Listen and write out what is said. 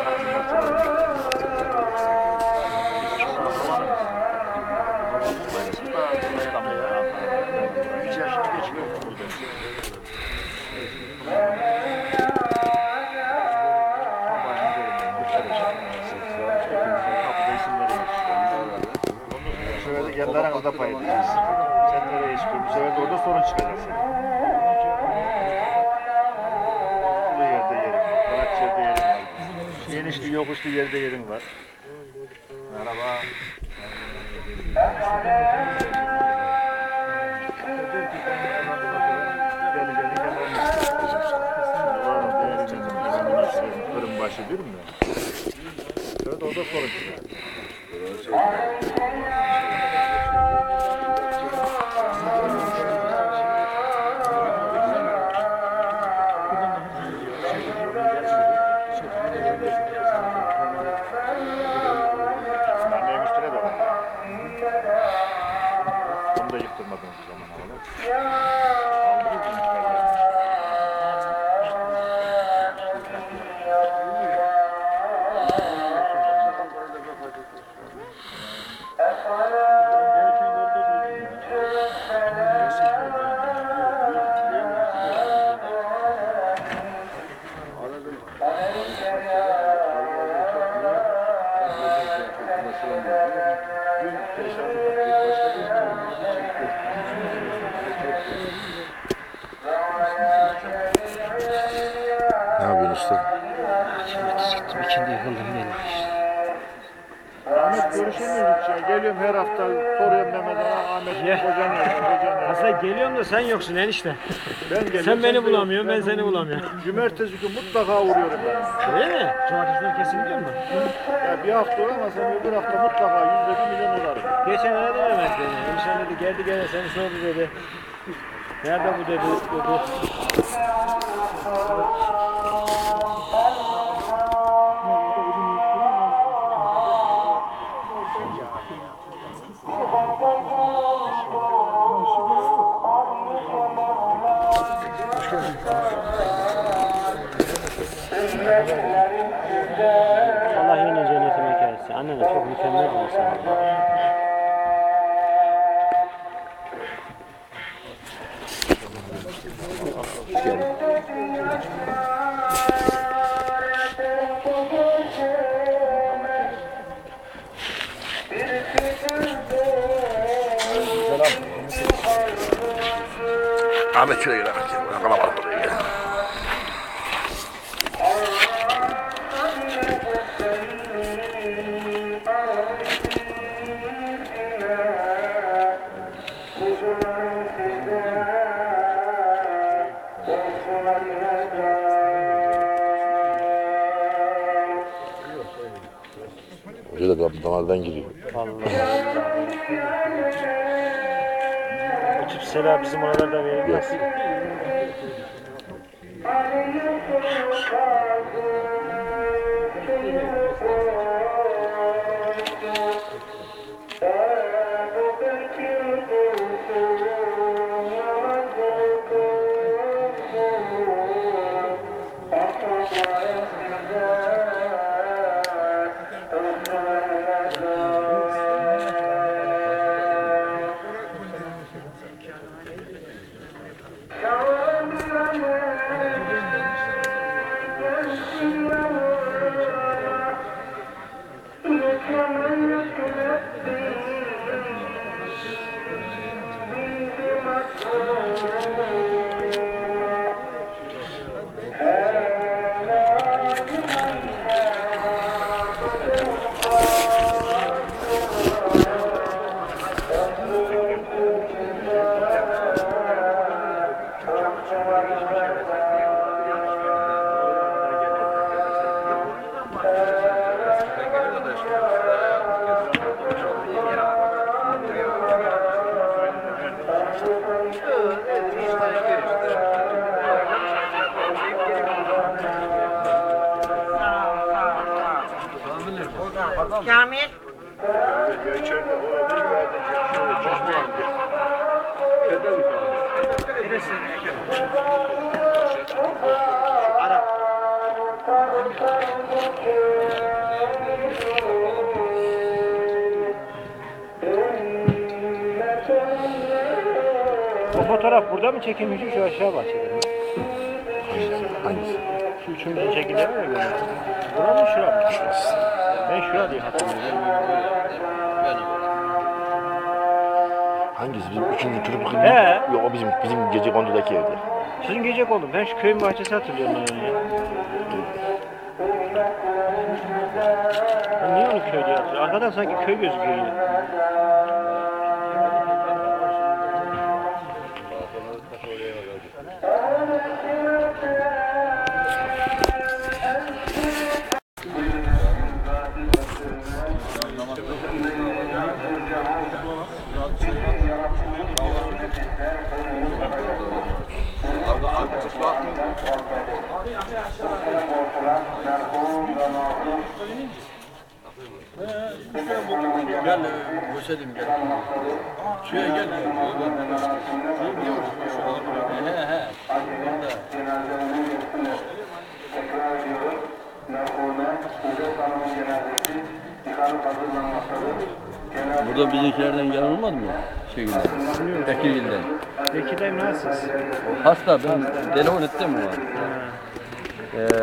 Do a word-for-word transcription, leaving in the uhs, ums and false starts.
Şöyle kendi aranızda pay edeceğiz. Sen nereye istiyorsun? Bu sefer de orada sorun çıkacak senin. Bu yerde yerim var. Bırak yerde yerim var. Genişli yokuşlu yerde yerim var. Merhaba. Gel gel gel. Fırın başı değil mi? Şöyle de orada sorun çıkacak. Annenin üstüne de var. Onu da yıktırmadığınız zaman alalım. Aldınız mı? Ne yapıyorsun işte? Çıktım içinde yıkıldım benim işte. Ahmet görüşemiyoruz ya. Geliyorum her hafta soruyorum Mehmet Ağa, Ahmet Ye. hocan nerede, hocan nerede? Aslında geliyorum da sen yoksun enişte. Ben geliyorum. Sen beni de bulamıyorsun, yok. ben seni bulamıyorum. Cumartesi günü mutlaka uğruyorum ben. Öyle mi? Cumartesileri kesin gidiyor mu? Ya bir hafta uğramasam öbür hafta mutlaka yüzde bir milyon uğrarım. Geçen ara da Mehmet beni. Enişten dedi geldi gene seni sordu dedi. Nerede bu dedi, dedi. Allah yine cennetine gelsin. Annen de çok mükemmel bir insan. Ahmet şöyle gel Ahmet. Gel. Kalabalık oraya gel. Hoca da damardan giriyor. Allah Allah. O tip selam bizim oralarda verilmez. Kamil. Ara. O fotoğraf burada mı çekilmiş, şu aşağı bahçede mi? Hangisi? Hangisi? Şu üçümüzün çekilemiyor mu? Bura mı şura mı? Ben şura diye hatırlıyorum. Hangisi? Bizim üçüncü çocuk mu? He. Yok o bizim bizim gece kondudaki evde. Sizin gece oldum. Ben şu köyün bahçesi hatırlıyorum ben onu ya. Ben niye onu köy diye hatırlıyorum? Arkadan sanki köy gözüküyor yine. Gel, Boşadım gel. Şuraya gel. He he. Burada bizimkilerden gelen olmadı mı? Şeyden. Bekirgil'den. Peki de nasılsınız? Hasta ben telefon ettim mi var? Ha.